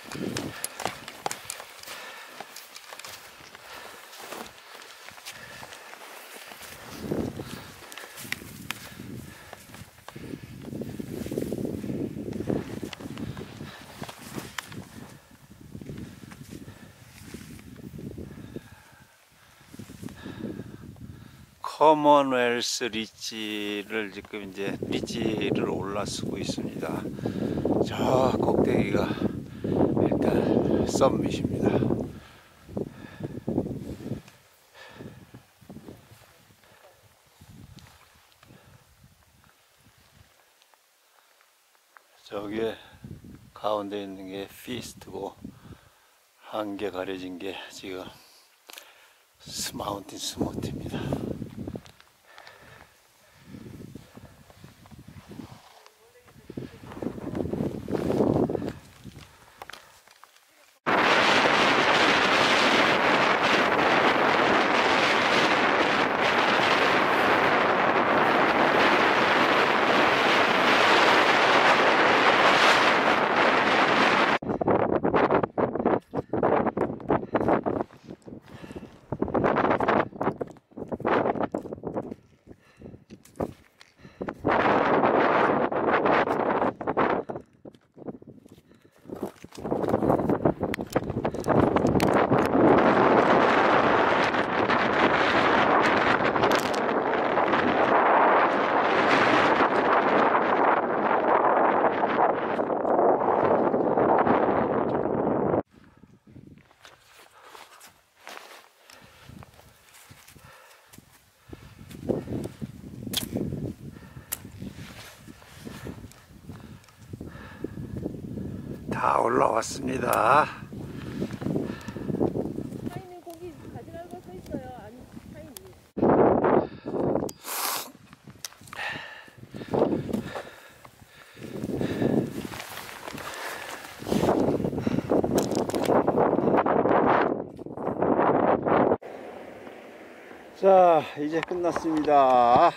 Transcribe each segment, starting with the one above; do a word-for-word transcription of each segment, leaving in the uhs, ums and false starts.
커먼웰스 리치를 지금 이제 리치를 올라서고 있습니다. 저 꼭대기가 일단 썸밋입니다. 저기 가운데 있는 게 피스트고 한 개 가려진 게 지금 스마운틴 스모트입니다. 다 올라왔습니다. 사인님 거기 가지라고 써 있어요. 아니 사인님. 자, 이제 끝났습니다.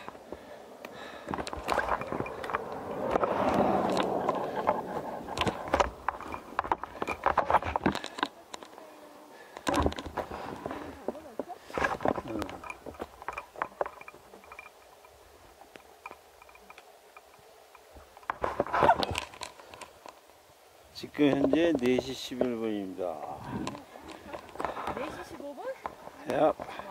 지금 현재 네 시 십일 분입니다. 네 시 십오 분? 야.